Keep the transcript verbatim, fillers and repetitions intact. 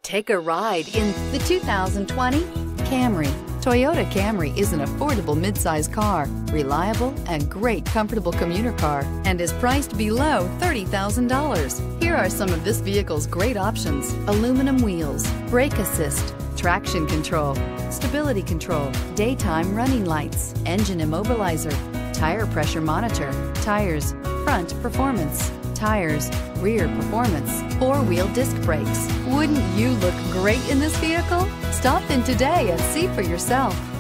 Take a ride in the two thousand twenty Camry. Toyota Camry is an affordable midsize car, reliable and great comfortable commuter car, and is priced below thirty thousand dollars. Here are some of this vehicle's great options: aluminum wheels, brake assist, traction control, stability control, daytime running lights, engine immobilizer, tire pressure monitor, tires, front performance, tires, rear performance, four-wheel disc brakes. Wouldn't you look great in this vehicle? Stop in today and see for yourself.